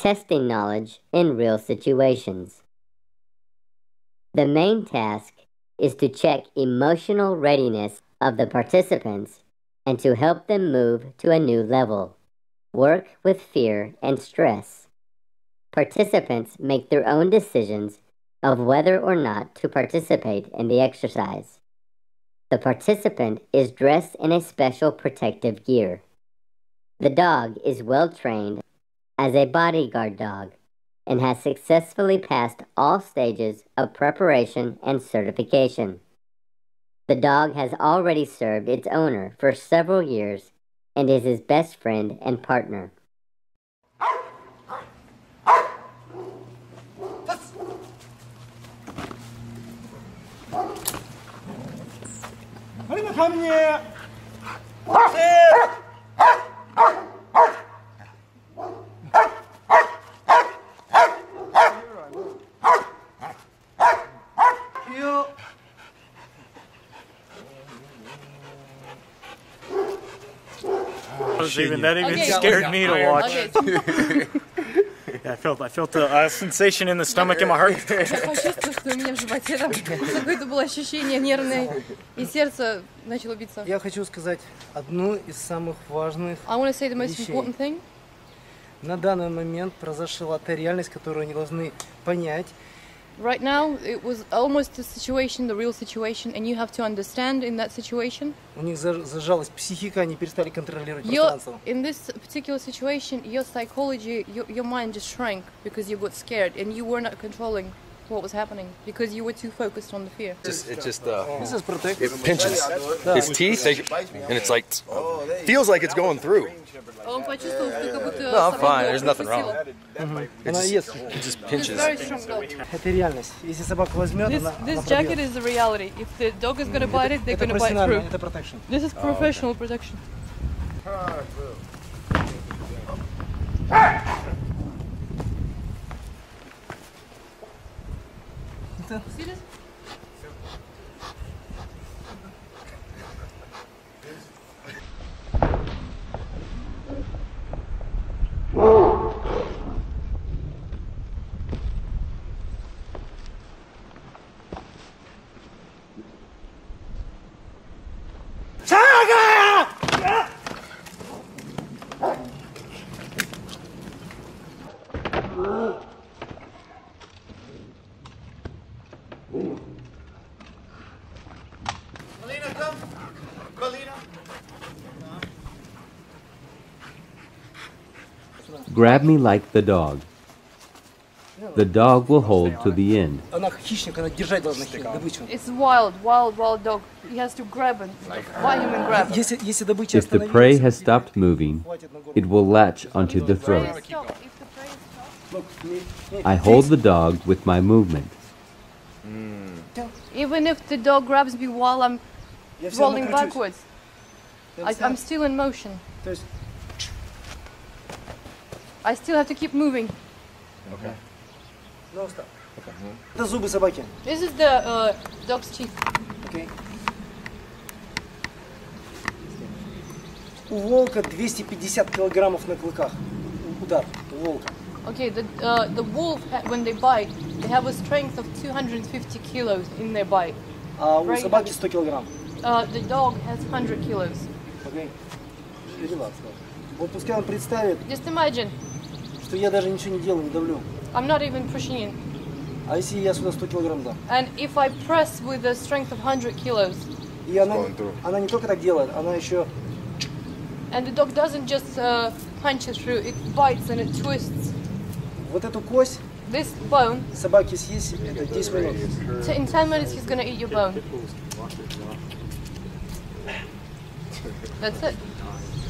testing knowledge in real situations. The main task is to check emotional readiness of the participants and to help them move to a new level. Work with fear and stress. Participants make their own decisions of whether or not to participate in the exercise. The participant is dressed in a special protective gear. The dog is well trained as a bodyguard dog and has successfully passed all stages of preparation and certification. The dog has already served its owner for several years and is his best friend and partner. That even scared me to watch. Yeah, I felt a sensation in the stomach in my heart. Я почувствовала, что у меня в животе там какое-то было ощущение нервное, и сердце начало биться. Я хочу сказать одну из самых важных I want to say the most important thing. На данный момент произошла та реальность, которую они должны понять. Right now, it was almost a situation, the real situation, and you have to understand in that situation. У них зажалась психика, они перестали контролировать пространство. In this particular situation, your psychology, your mind just shrank because you got scared and you were not controlling what was happening because you were too focused on the fear. This is protect. It pinches his teeth, and it's like feels like it's going through. Он почувствовал, что как будто No, I'm fine. There's nothing wrong. It just pinches. Very strong dog. Это реальность. Если собака возьмет, This jacket is the reality. If the dog is going to bite it, they're going to bite through. Это protection. This is professional protection. See this? Grab me like the dog. The dog will hold to the end. Она хищник, она держать должна добычу. It's wild dog. He has to grab him. Buy him and grab him. Если добыча If the prey has stopped moving, it will latch onto the throat. I hold the dog with my movement. Even if the dog grabs me while I'm rolling backwards, I'm still in motion. I still have to keep moving. Okay. No, stop. Это зубы собаки. This is the dog's teeth. Okay. У волка 250 килограммов на клыках. Удар у волка. Okay, the wolf, when they bite, they have a strength of 250 kilos in their bite. А у собаки 100 килограмм. The dog has 100 kilos. Okay. Релакс. Вот пускай он представит, Just imagine, что я даже ничего не делаю, не давлю. I'm not even pushing in. А если я сюда 100 килограмм дам? And if I press with a strength of 100 kilos, И она не только так делает, она еще... and the dog doesn't just punch it through, it bites and it twists. Вот эту кость This bone, собаки съесть, это 10 минут. in 10 minutes he's gonna eat your bone. That's it.